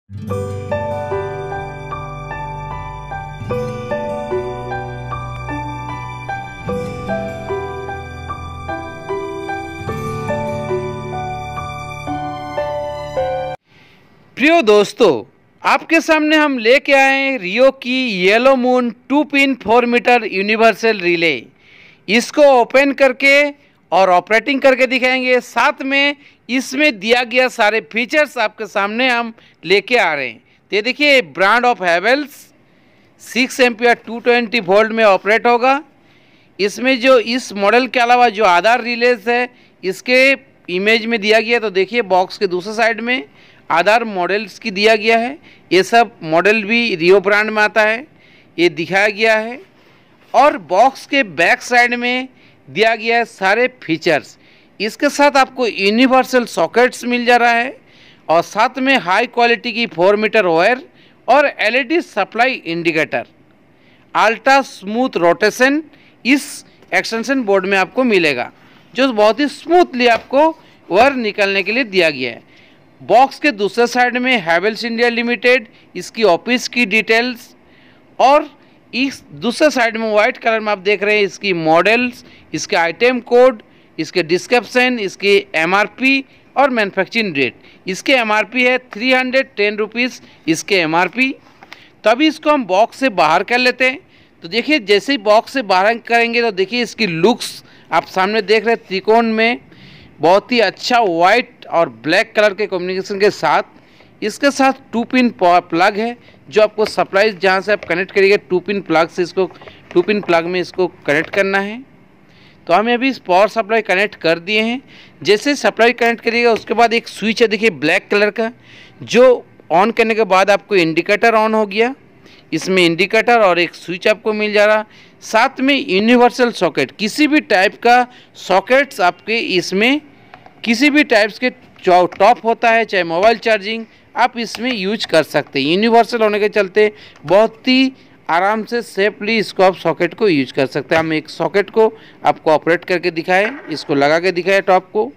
प्रिय दोस्तों, आपके सामने हम लेके आए हैं रियो की yellow moon 2 pin 4 metre universal रिले। इसको ओपन करके और ऑपरेटिंग करके दिखाएंगे। साथ में इसमें दिया गया सारे फीचर्स आपके सामने हम लेके आ रहे हैं। तो ये देखिए, brand of Havells 6 ampere 220 volt में ऑपरेट होगा। इसमें जो इस मॉडल के अलावा जो आधार रिलेज है इसके इमेज में दिया गया। तो देखिए, बॉक्स के दूसरे साइड में आधार मॉडल्स की दिया गया है। ये सब मॉडल भी रियो ब्रांड में आता है, ये दिखाया गया है। और बॉक्स के बैक साइड में दिया गया है सारे फीचर्स। इसके साथ आपको यूनिवर्सल सॉकेट्स मिल जा रहा है और साथ में हाई क्वालिटी की 4 मीटर वायर और LED supply indicator. Ultra smooth rotation इस एक्सटेंशन बोर्ड में आपको मिलेगा, जो बहुत ही स्मूथली आपको वायर निकलने के लिए दिया गया है। बॉक्स के दूसरे साइड में हैवेल्स इंडिया लिमिटेड, इसकी ऑफिस की डिटेल्स, और इस दूसरे साइड में वाइट कलर में आप देख रहे हैं इसकी मॉडल्स, इसके आइटम कोड, इसके डिस्क्रिप्शन, इसके एमआरपी और मैन्युफैक्चरिंग डेट। इसके एमआरपी है 310 रुपीज़ इसके एमआरपी। तो अभी इसको हम बॉक्स से बाहर कर लेते हैं। तो देखिए, जैसे ही बॉक्स से बाहर करेंगे तो देखिए इसकी लुक्स आप सामने देख रहे हैं। त्रिकोण में बहुत ही अच्छा वाइट और ब्लैक कलर के कॉम्बिनेशन के साथ, इसके साथ 2 पिन प्लग है जो आपको सप्लाई जहाँ से आप कनेक्ट करिएगा 2 पिन प्लग से इसको 2 पिन प्लग में इसको कनेक्ट करना है। तो हमें अभी इस पावर सप्लाई कनेक्ट कर दिए हैं। जैसे सप्लाई कनेक्ट करिएगा उसके बाद एक स्विच है, देखिए ब्लैक कलर का, जो ऑन करने के बाद आपको इंडिकेटर ऑन हो गया। इसमें इंडिकेटर और एक स्विच आपको मिल जा रहा। साथ में यूनिवर्सल सॉकेट, किसी भी टाइप का सॉकेट्स आपके इसमें किसी भी टाइप्स के टॉप होता है, चाहे मोबाइल चार्जिंग आप इसमें यूज कर सकते हैं। यूनिवर्सल होने के चलते बहुत ही आराम से सेफली इसको आप सॉकेट को यूज कर सकते हैं। हम एक सॉकेट को आपको ऑपरेट करके दिखाएं, इसको लगा के दिखाएं टॉप को।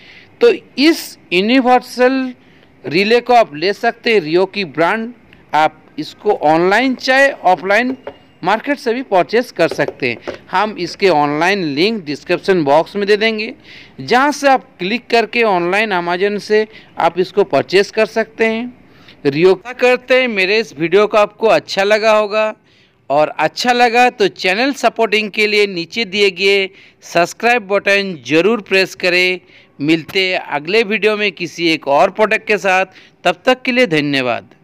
तो इस यूनिवर्सल रिले को आप ले सकते हैं, रियो की ब्रांड। आप इसको ऑनलाइन चाहे ऑफलाइन मार्केट से भी परचेस कर सकते हैं। हम इसके ऑनलाइन लिंक डिस्क्रिप्शन बॉक्स में दे देंगे, जहां से आप क्लिक करके ऑनलाइन अमेजन से आप इसको परचेस कर सकते हैं। रियो करते हैं मेरे इस वीडियो को आपको अच्छा लगा होगा, और अच्छा लगा तो चैनल सपोर्टिंग के लिए नीचे दिए गए सब्सक्राइब बटन ज़रूर प्रेस करें। मिलते हैं अगले वीडियो में किसी एक और प्रोडक्ट के साथ। तब तक के लिए धन्यवाद।